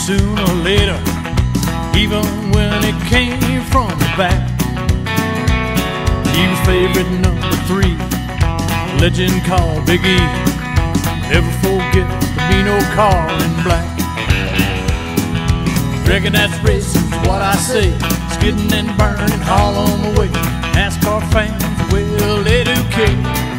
sooner or later, even when it came from the back. He was favorite number 3, a legend called Big E. Never forget the mean old car in black. Reckon that's racing's what I say, skidding and burning all on the way. NASCAR fans, well, they do care.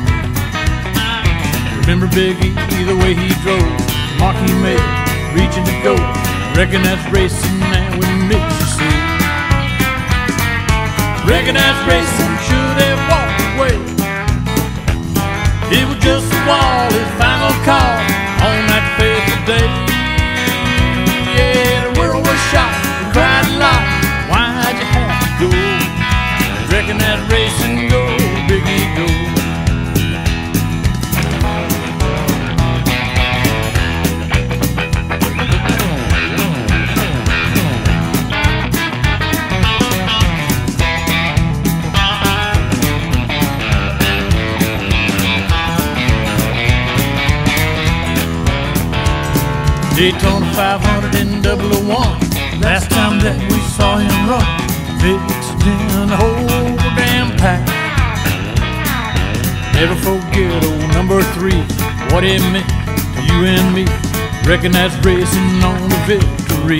Remember Big E, the way he drove, the mark he made, reaching to go. Reckon that's racing now it makes you see. Reckon that's racing, should have walked away. It was just a wall, his final call on that fateful day. Yeah, the world was shocked, we cried a lot. Why'd you have to go? Reckon that racing go, Big E go. Daytona 500 in 001, last time that we saw him run, mixed in the whole damn pack. Never forget old number 3, what it meant to you and me. Reckon that's racing on the victory.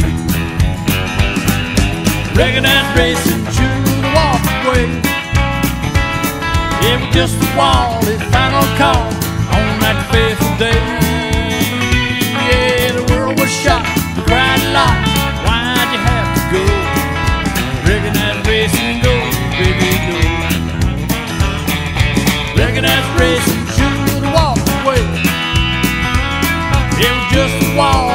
Reckon that's racing, should have walked away. It was just a wall, his final call on that fateful day. Shot, we cried a lot. Why'd you have to go? Reckon that racing go, Big E go. Reckon that racing should have walked away. It was just a wall.